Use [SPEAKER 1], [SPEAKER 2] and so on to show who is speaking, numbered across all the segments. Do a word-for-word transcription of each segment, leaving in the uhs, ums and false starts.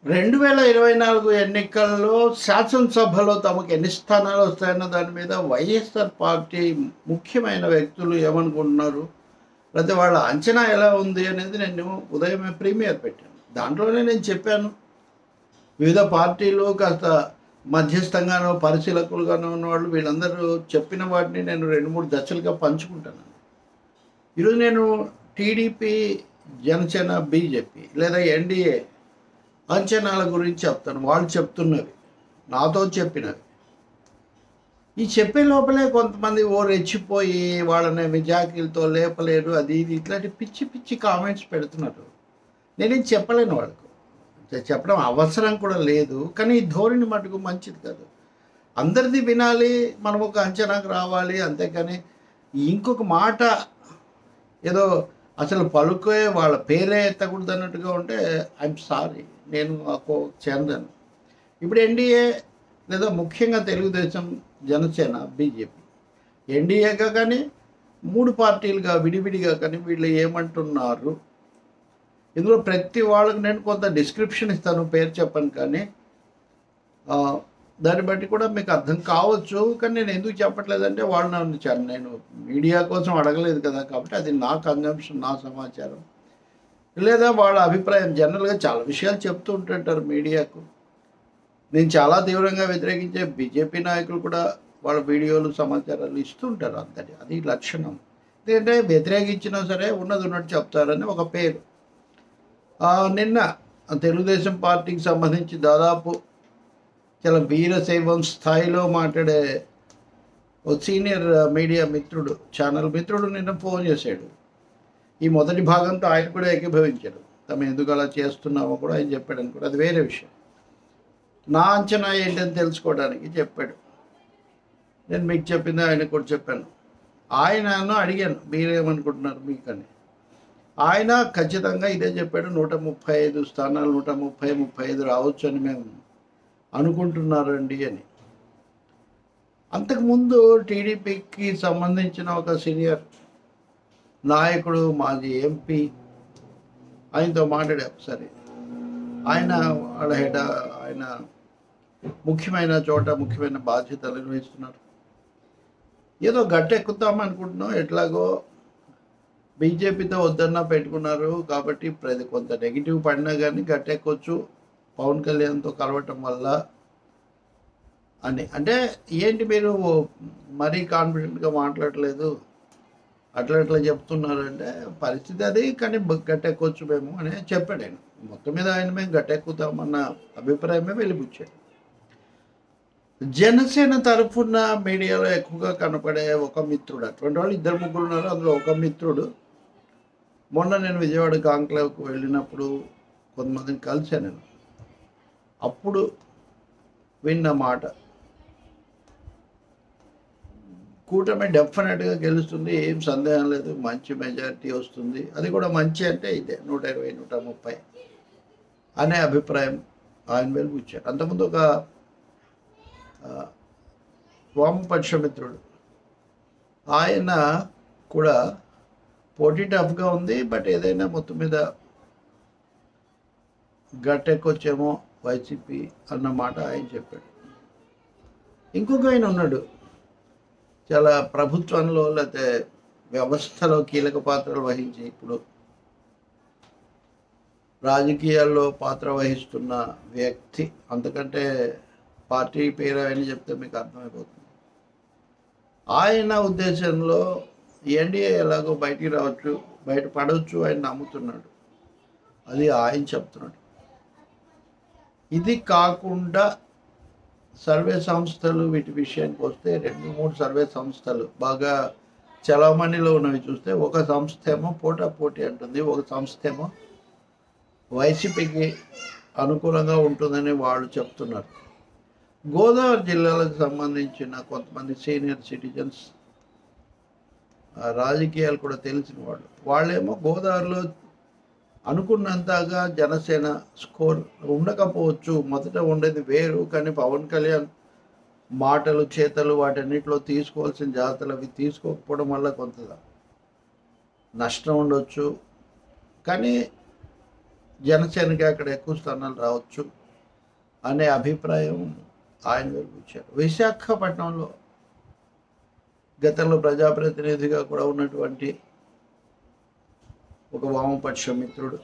[SPEAKER 1] రెండు వేల ఇరవై నాలుగు ఎన్నికల్లో శాసనసభలో తమకు ఎన్ని స్థానాలు వస్తాయన్న దాని మీద వైఎస్ఆర్ పార్టీ ముఖ్యమైన వ్యక్తులు ఏమనుకుంటున్నారు, లేకపోతే వాళ్ళ అంచనా ఎలా ఉంది అనేది నేను ఉదయమే ప్రీమియర్ పెట్టాను. దాంట్లోనే నేను చెప్పాను, వివిధ పార్టీలు కాస్త మధ్యస్థంగానో పరిశీలకులుగానో ఉన్నవాళ్ళు వీళ్ళందరూ చెప్పిన వాటిని నేను రెండు మూడు దశలుగా పంచుకుంటాను. ఈరోజు నేను టీడీపీ, జనసేన, బీజేపీ లేదా ఎన్డీఏ అంచనాల గురించి చెప్తాను. వాళ్ళు చెప్తున్నవి, నాతో చెప్పినవి. ఈ చెప్పే లోపలే కొంతమంది ఓ రెచ్చిపోయి వాళ్ళని మిజాకీలతో లేపలేరు, అది ఇది ఇట్లాంటి పిచ్చి పిచ్చి కామెంట్స్ పెడుతున్నారు. నేనేం చెప్పలేను వాళ్ళకు, చెప్పడం అవసరం కూడా లేదు. కానీ ఈ ధోరణి మటుకు మంచిది కాదు. అందరిది వినాలి, మనం ఒక అంచనాకు రావాలి. అంతేకాని ఇంకొక మాట ఏదో అసలు పలుకే వాళ్ళ పేరే ఎత్తకూడదు అన్నట్టుగా ఉంటే ఐఎమ్ సారీ, నేను చెందను. ఇప్పుడు ఎన్డీఏ లేదా ముఖ్యంగా తెలుగుదేశం, జనసేన, బీజేపీ, ఎన్డీఏగా కానీ మూడు పార్టీలుగా విడివిడిగా కానీ వీళ్ళు ఏమంటున్నారు, ఇందులో ప్రతి వాళ్ళకి నేను కొంత డిస్క్రిప్షన్ ఇస్తాను, పేరు చెప్పను. కానీ దాన్ని బట్టి కూడా మీకు అర్థం కావచ్చు. కానీ నేను ఎందుకు చెప్పట్లేదంటే వాళ్ళు నన్ను నేను మీడియా కోసం అడగలేదు కదా, కాబట్టి అది నా కన్జంప్షన్, నా సమాచారం, లేదా వాళ్ళ అభిప్రాయం. జనరల్గా చాలా విషయాలు చెప్తూ ఉంటుంటారు మీడియాకు. నేను చాలా తీవ్రంగా వ్యతిరేకించే బీజేపీ నాయకులు కూడా వాళ్ళ వీడియోలు, సమాచారాలు ఇస్తుంటారు. అంతటి అది లక్షణం. ఎందుకంటే వ్యతిరేకించినా సరే ఉన్నది ఉన్నట్టు చెప్తారని ఒక పేరు. నిన్న తెలుగుదేశం పార్టీకి సంబంధించి దాదాపు చాలా వీరశైవం స్థాయిలో మాట్లాడే ఒక సీనియర్ మీడియా మిత్రుడు, ఛానల్ మిత్రుడు నిన్న ఫోన్ చేశాడు. ఈ మొదటి భాగంతో ఆయన కూడా ఏకీభవించాడు. తమ ఎందుకు అలా చేస్తున్నామో కూడా ఆయన చెప్పాడు అనుకోండి, అది వేరే విషయం. నా అంచనా ఏంటని తెలుసుకోవడానికి చెప్పాడు. నేను మీకు చెప్పింది ఆయన కూడా చెప్పాను. ఆయనను అడిగాను, మీరేమనుకుంటున్నారు మీకని. ఆయన ఖచ్చితంగా ఇదే చెప్పాడు, నూట ముప్పై ఐదు స్థానాలు నూట ముప్పై ముప్పై ఐదు రావచ్చు అని మేము అనుకుంటున్నారండి అని. అంతకుముందు టీడీపీకి సంబంధించిన ఒక సీనియర్ నాయకుడు, మాజీ ఎంపీ, ఆయనతో మాట్లాడే ఒకసారి. ఆయన వాళ్ళ హెడ్, ఆయన ముఖ్యమైన చోట ముఖ్యమైన బాధ్యతలు నిర్వహిస్తున్నారు. ఏదో గట్టెక్కుతాం అనుకుంటున్నాం, ఎట్లాగో బీజేపీతో వద్దన్నా పెట్టుకున్నారు కాబట్టి ప్రతి కొంత నెగిటివ్ పడినా కానీ గట్టెక్కొచ్చు పవన్ కళ్యాణ్తో కలవటం వల్ల అని. అంటే ఏంటి మీరు మరీ కాన్ఫిడెంట్గా మాట్లాడలేదు, అట్లా అట్లా చెప్తున్నారంటే పరిస్థితి అది. కానీ గట్టెక్కొచ్చు మేము అని చెప్పాడు ఆయన. మొత్తం మీద ఆయన మేము గట్టెక్కుతామన్న అభిప్రాయమే వెలిబుచ్చాడు. జనసేన తరఫున మీడియాలో ఎక్కువగా కనపడే ఒక మిత్రుడు, అటువంటి వాళ్ళు ఇద్దరు ముగ్గురు ఉన్నారు. అందులో ఒక మిత్రుడు, మొన్న నేను విజయవాడ కాంక్లేవ్కు వెళ్ళినప్పుడు కొంతమందిని కలిశాను. నేను అప్పుడు విన్న మాట, కూటమి డెఫినెట్గా గెలుస్తుంది, ఏం సందేహం లేదు, మంచి మెజారిటీ వస్తుంది. అది కూడా మంచి అంటే ఇదే నూట ఇరవై నూట ముప్పై అనే అభిప్రాయం ఆయన వెలుగుచ్చారు. అంతకుముందు ఒక వామపక్ష మిత్రుడు, ఆయన కూడా పోటీ టఫ్గా ఉంది, బట్ ఏదైనా మొత్తం మీద గట్టెక్కొచ్చేమో వైసీపీ అన్నమాట ఆయన చెప్పాడు. ఇంకొక ఆయన ఉన్నాడు, చాలా ప్రభుత్వంలో లేకపోతే వ్యవస్థలో కీలక పాత్రలు వహించి ఇప్పుడు రాజకీయాల్లో పాత్ర వహిస్తున్న వ్యక్తి. అంతకంటే పార్టీ పేరు అని చెప్తే మీకు అర్థమైపోతుంది. ఆయన ఉద్దేశంలో ఎన్డీఏ ఎలాగో బయటికి రావచ్చు, బయట పడవచ్చు ఆయన నమ్ముతున్నాడు. అది ఆయన చెప్తున్నాడు. ఇది కాకుండా సర్వే సంస్థలు వీటి విషయానికి వస్తే రెండు మూడు సర్వే సంస్థలు బాగా చలామణిలో ఉన్నవి చూస్తే, ఒక సంస్థ ఏమో పోటా పోటీ అంటుంది, ఒక సంస్థ ఏమో వైసీపీకి అనుకూలంగా ఉంటుందని వాళ్ళు చెప్తున్నారు. గోదావరి జిల్లాలకు సంబంధించిన కొంతమంది సీనియర్ సిటిజన్స్, రాజకీయాలు కూడా తెలిసిన వాళ్ళు, వాళ్ళేమో గోదావరిలో అనుకున్నంతగా జనసేన స్కోర్ ఉండకపోవచ్చు, మొదట ఉండేది వేరు, కానీ పవన్ కళ్యాణ్ మాటలు చేతలు వాటన్నిటిలో తీసుకోవాల్సిన జాగ్రత్తలు అవి తీసుకోకపోవడం వల్ల కొంత నష్టం ఉండొచ్చు. కానీ జనసేనకి అక్కడ ఎక్కువ స్థానాలు రావచ్చు అనే అభిప్రాయం ఆయన వెలిపించారు. విశాఖపట్నంలో గతంలో ప్రజాప్రతినిధిగా కూడా ఉన్నటువంటి ఒక వామపక్ష మిత్రుడు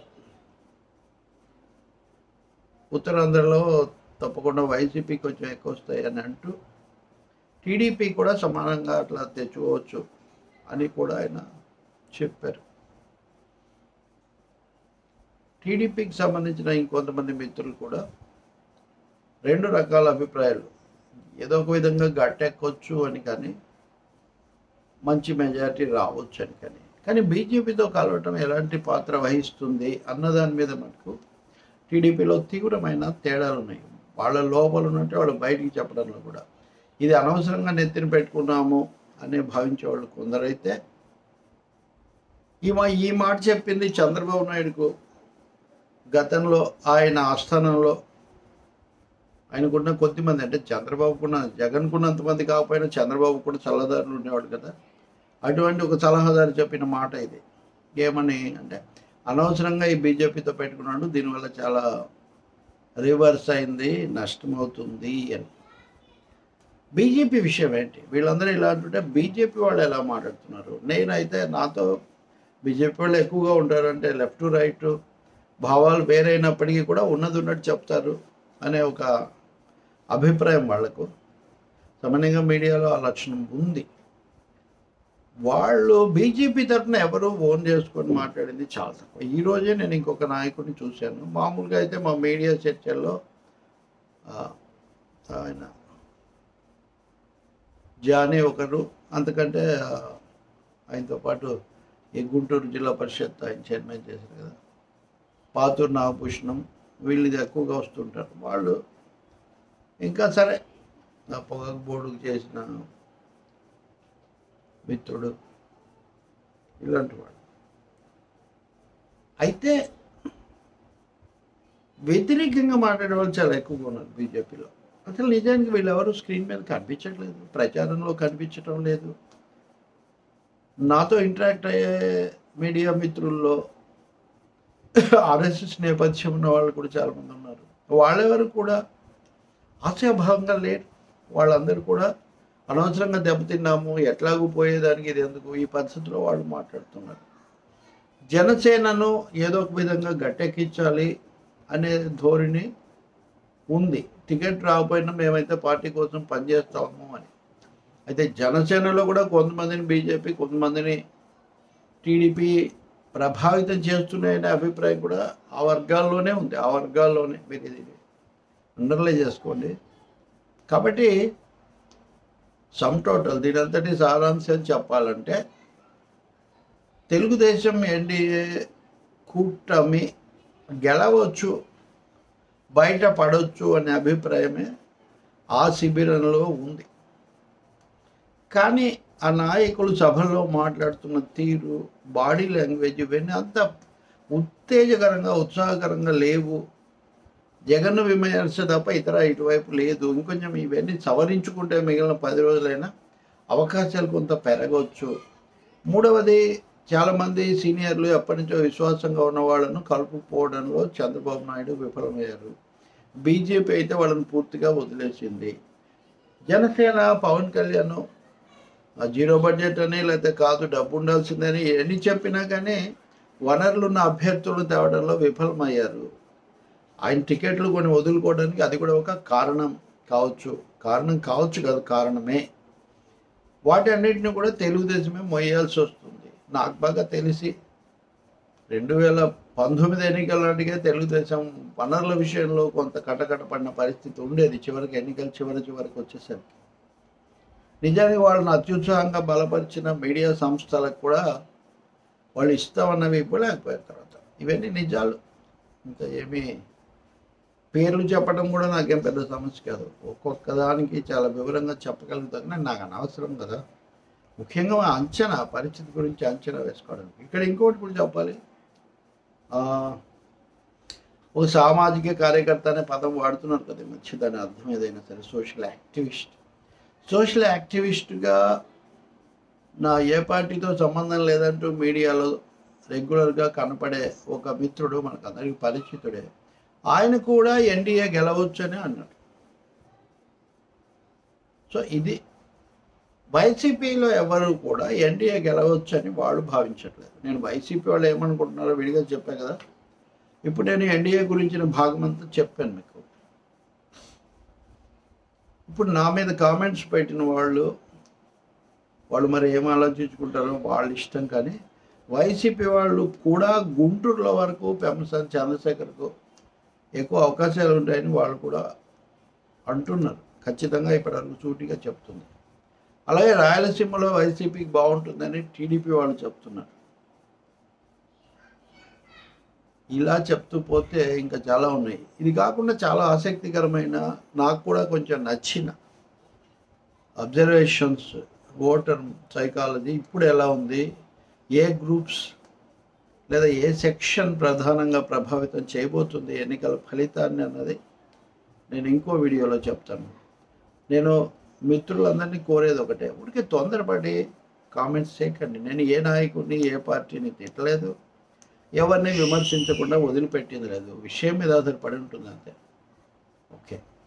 [SPEAKER 1] ఉత్తరాంధ్రలో తప్పకుండా వైసీపీ కొంచెం ఎక్కువ వస్తాయని అంటూ టీడీపీ కూడా సమానంగా అట్లా తెచ్చుకోవచ్చు అని కూడా ఆయన చెప్పారు. టీడీపీకి సంబంధించిన ఇంకొంతమంది మిత్రులు కూడా రెండు రకాల అభిప్రాయాలు, ఏదో ఒక విధంగా గట్టెక్కొచ్చు అని కానీ మంచి మెజారిటీ రావచ్చు అని కానీ కానీ బీజేపీతో కలవటం ఎలాంటి పాత్ర వహిస్తుంది అన్నదాని మీద మటుకు టీడీపీలో తీవ్రమైన తేడాలు ఉన్నాయి. వాళ్ళ లోపల ఉన్నట్టే వాళ్ళు బయటికి చెప్పడంలో కూడా ఇది అనవసరంగా నెత్తిన పెట్టుకున్నాము అనే భావించేవాళ్ళు కొందరైతే ఈ మా ఈ మాట చెప్పింది చంద్రబాబు నాయుడుకు గతంలో ఆయన ఆస్థానంలో ఆయనకున్న కొద్దిమంది, అంటే చంద్రబాబుకున్న జగన్కున్నంతమంది కాకపోయినా చంద్రబాబు కూడా సలహాదారులు ఉండేవాడు కదా, అటువంటి ఒక సలహాదారు చెప్పిన మాట ఇది. ఏమని అంటే అనవసరంగా ఈ బీజేపీతో పెట్టుకున్నాడు, దీనివల్ల చాలా రివర్స్ అయింది, నష్టం అవుతుంది అని. బీజేపీ విషయం ఏంటి? వీళ్ళందరూ ఇలా అంటుంటే బీజేపీ వాళ్ళు ఎలా మాట్లాడుతున్నారు? నేనైతే నాతో బీజేపీ వాళ్ళు ఎక్కువగా ఉంటారంటే లెఫ్ట్ రైట్ భావాలు వేరైనప్పటికీ కూడా ఉన్నది ఉన్నట్టు చెప్తారు అనే ఒక అభిప్రాయం వాళ్లకు సామాన్యంగా మీడియాలో ఆ లక్షణం ఉంది. వాళ్ళు బీజేపీ తరఫున ఎవరు ఓన్ చేసుకొని మాట్లాడింది చాలా తక్కువ. ఈరోజే నేను ఇంకొక నాయకుడిని చూశాను. మామూలుగా అయితే మా మీడియా చర్చల్లో ఆయన జానీ ఒకరు, అంతకంటే ఆయనతో పాటు ఈ గుంటూరు జిల్లా పరిషత్ ఆయన చైర్మన్ చేశారు కదా, పాతూరు నాగభూషణం, వీళ్ళది ఎక్కువగా వస్తుంటారు. వాళ్ళు ఇంకా సరే నా పొగాకు బోర్డుకు చేసిన మిత్రుడు ఇలాంటి వాడు. అయితే వ్యతిరేకంగా మాట్లాడే వాళ్ళు చాలా ఎక్కువగా ఉన్నారు బీజేపీలో. అసలు నిజానికి వీళ్ళు ఎవరు స్క్రీన్ మీద కనిపించట్లేదు, ప్రచారంలో కనిపించటం లేదు. నాతో ఇంటరాక్ట్ అయ్యే మీడియా మిత్రుల్లో ఆర్ఎస్ఎస్ నేపథ్యం ఉన్న వాళ్ళు కూడా చాలామంది ఉన్నారు. వాళ్ళెవరు కూడా ఆశాభావంగా లేరు. వాళ్ళందరూ కూడా అనవసరంగా దెబ్బతిన్నాము, ఎట్లాగూ పోయేదానికి ఇది ఎందుకు, ఈ పరిస్థితిలో వాళ్ళు మాట్లాడుతున్నారు. జనసేనను ఏదో ఒక విధంగా గట్టెక్కించాలి అనే ధోరణి ఉంది. టికెట్ రాకపోయినా మేమైతే పార్టీ కోసం పనిచేస్తాము అని. అయితే జనసేనలో కూడా కొంతమందిని బీజేపీ, కొంతమందిని టీడీపీ ప్రభావితం చేస్తున్నాయనే అభిప్రాయం కూడా ఆ వర్గాల్లోనే ఉంది. ఆ వర్గాల్లోనే మీరు ఇది అండర్లై చేసుకోండి. కాబట్టి సమ్ టోటల్ దీని అంతటి సారాంశం చెప్పాలంటే తెలుగుదేశం ఎన్డీఏ కూటమి గెలవచ్చు, బయట పడవచ్చు అనే అభిప్రాయమే ఆ శిబిరంలో ఉంది. కానీ ఆ నాయకులు సభలో మాట్లాడుతున్న తీరు, బాడీ లాంగ్వేజ్ ఇవన్నీ అంత ఉత్తేజకరంగా ఉత్సాహకరంగా లేవు. జగన్ విమర్శ తప్ప ఇతర ఇటువైపు లేదు. ఇంకొంచెం ఇవన్నీ సవరించుకుంటే మిగిలిన పది రోజులైనా అవకాశాలు కొంత పెరగవచ్చు. మూడవది, చాలామంది సీనియర్లు ఎప్పటి నుంచో విశ్వాసంగా ఉన్న వాళ్ళను కలుపుకోవడంలో చంద్రబాబు నాయుడు విఫలమయ్యారు. బీజేపీ అయితే వాళ్ళని పూర్తిగా వదిలేసింది. జనసేన పవన్ కళ్యాణ్ జీరో బడ్జెట్ అని, లేకపోతే కాదు డబ్బు ఉండాల్సిందని ఎన్ని చెప్పినా కానీ వనరులు ఉన్న అభ్యర్థులను తేవడంలో విఫలమయ్యారు. ఆయన టికెట్లు కొన్ని వదులుకోవడానికి అది కూడా ఒక కారణం కావచ్చు. కారణం కావచ్చు కాదు, కారణమే. వాటి అన్నింటినీ కూడా తెలుగుదేశమే మొయ్యాల్సి వస్తుంది. నాకు బాగా తెలిసి రెండు వేల పంతొమ్మిది ఎన్నికల నాటికే తెలుగుదేశం వనరుల విషయంలో కొంత కటకట పడిన పరిస్థితి ఉండేది. చివరికి ఎన్నికలు చివరి చివరికి వచ్చేసరికి నిజానికి వాళ్ళని అత్యుత్సాహంగా బలపరిచిన మీడియా సంస్థలకు కూడా వాళ్ళు ఇస్తామన్నవి ఇవ్వలేకపోయిన తర్వాత ఇవన్నీ నిజాలు. ఇంకా ఏమీ పేర్లు చెప్పడం కూడా నాకేం పెద్ద సమస్య కాదు. ఒక్కొక్క దానికి చాలా వివరంగా చెప్పగలుగుతాను. కానీ నాకు అనవసరం కదా. ముఖ్యంగా అంచనా, పరిస్థితి గురించి అంచనా వేసుకోవడానికి. ఇక్కడ ఇంకోటి కూడా చెప్పాలి. ఓ సామాజిక కార్యకర్త అనే పదం వాడుతున్నారు కదా మధ్య, దాని అర్థం ఏదైనా సరే సోషల్ యాక్టివిస్ట్. సోషల్ యాక్టివిస్ట్గా నా ఏ పార్టీతో సంబంధం లేదంటూ మీడియాలో రెగ్యులర్గా కనపడే ఒక మిత్రుడు మనకు అందరికీ పరిచితుడే, ఆయన కూడా ఎన్డీఏ గెలవచ్చని అన్నాడు. సో ఇది వైసీపీలో ఎవరు కూడా ఎన్డీఏ గెలవచ్చని వాళ్ళు భావించట్లేదు. నేను వైసీపీ వాళ్ళు ఏమనుకుంటున్నారో విడిగా చెప్పాను కదా. ఇప్పుడు నేను ఎన్డీఏ గురించిన భాగం అంతా చెప్పాను మీకు. ఇప్పుడు నా మీద కామెంట్స్ పెట్టిన వాళ్ళు వాళ్ళు మరి ఏం ఆలోచించుకుంటారో వాళ్ళ ఇష్టం. కానీ వైసీపీ వాళ్ళు కూడా గుంటూరులో వరకు పెమ్మసాని చంద్రశేఖర్కు ఎక్కువ అవకాశాలు ఉంటాయని వాళ్ళు కూడా అంటున్నారు. ఖచ్చితంగా ఇప్పటివరకు సూటిగా చెప్తుంది. అలాగే రాయలసీమలో వైసీపీకి బాగుంటుందని టీడీపీ వాళ్ళు చెప్తున్నారు. ఇలా చెప్తూ పోతే ఇంకా చాలా ఉన్నాయి. ఇది కాకుండా చాలా ఆసక్తికరమైన, నాకు కూడా కొంచెం నచ్చిన అబ్జర్వేషన్స్, ఓటర్ సైకాలజీ ఇప్పుడు ఎలా ఉంది, ఏ గ్రూప్స్ లేదా ఏ సెక్షన్ ప్రధానంగా ప్రభావితం చేయబోతుంది ఎన్నికల ఫలితాన్ని అన్నది నేను ఇంకో వీడియోలో చెప్తాను. నేను మిత్రులందరినీ కోరేది ఒకటే, ఊరికే తొందరపడి కామెంట్స్ చేయకండి. నేను ఏ నాయకుడిని ఏ పార్టీని తిట్టలేదు, ఎవరిని విమర్శించకుండా వదిలిపెట్టేది లేదు. విషయం మీద ఆధారపడి ఉంటుంది అంతే. ఓకే.